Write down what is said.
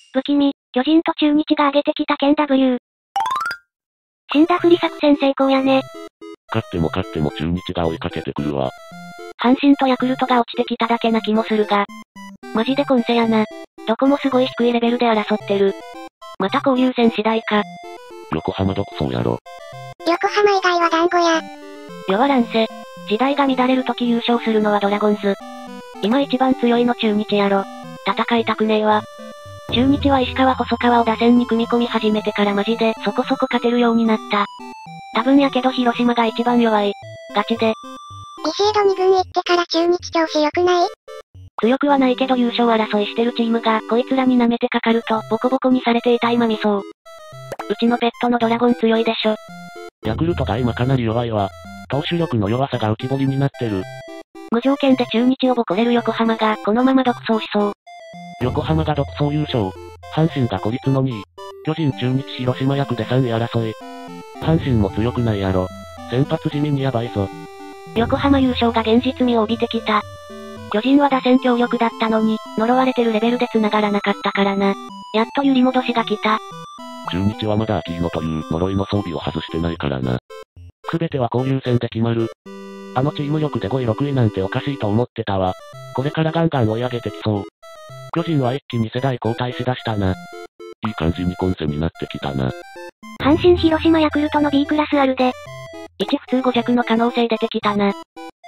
不気味、巨人と中日が上げてきた県 W。死んだふり作戦成功やね。 勝っても中日が追いかけてくるわ。 阪神とヤクルトが落ちてきただけな気もするが。マジで混戦やな。どこもすごい低いレベルで争ってる。また交流戦次第か。 横浜独走やろ。 横浜以外は団子や。 弱乱世。時代が乱れる時優勝するのはドラゴンズ。今一番強いの中日やろ。戦いたくねえわ。中日は石川細川を打線に組み込み始めてからマジでそこそこ勝てるようになった。多分やけど広島が一番弱い。ガチで。 ビシエド2軍行ってから中日調子良くない？ 強くはないけど優勝争いしてるチームがこいつらに舐めてかかるとボコボコにされて痛いまみそう。うちのペットのドラゴン強いでしょ。 ヤクルトが今かなり弱いわ。投手力の弱さが浮き彫りになってる。 無条件で中日をボコれる横浜がこのまま独走しそう。 横浜が独走優勝。阪神が孤立の2位。巨人中日広島役で3位争い。阪神も強くないやろ。先発地味にやばいぞ。 横浜優勝が現実味を帯びてきた。巨人は打線強力だったのに、呪われてるレベルで繋がらなかったからな。やっと揺り戻しが来た。 中日はまだアキーノという呪いの装備を外してないからな。すべては交流戦で決まる。あのチーム力で5位6位なんておかしいと思ってたわ。これからガンガン追い上げてきそう。巨人は一気に世代交代しだしたな。いい感じに混戦になってきたな。 阪神広島ヤクルトの B クラスあるで。1普通5弱の可能性出てきたな。